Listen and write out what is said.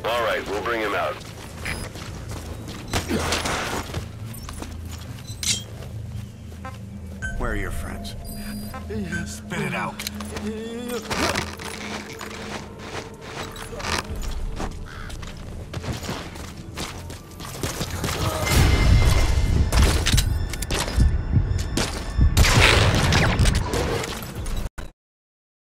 All right, we'll bring him out. Where are your friends? Spit it out.